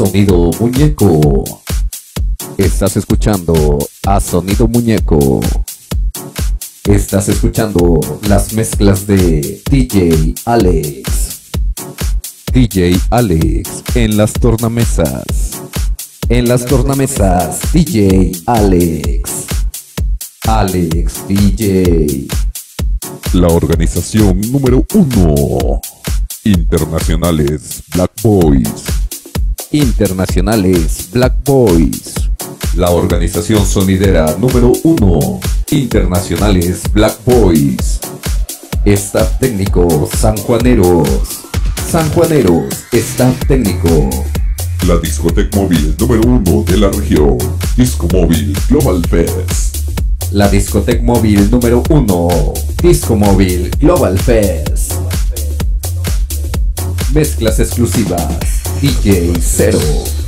Sonido Muñeco. Estás escuchando a Sonido Muñeco. Estás escuchando las mezclas de DJ Alex. DJ Alex en las tornamesas. En las tornamesas, DJ Alex. Alex DJ. La organización número 1. Internacionales Black Boys. Internacionales Black Boys. La organización sonidera número 1. Internacionales Black Boys. Staff técnico Sanjuaneros. Sanjuaneros, staff técnico. La discoteca móvil número 1 de la región. Disco Móvil Global Fest. La discoteca móvil número 1. Disco Móvil Global Fest. Mezclas exclusivas DJ Zero.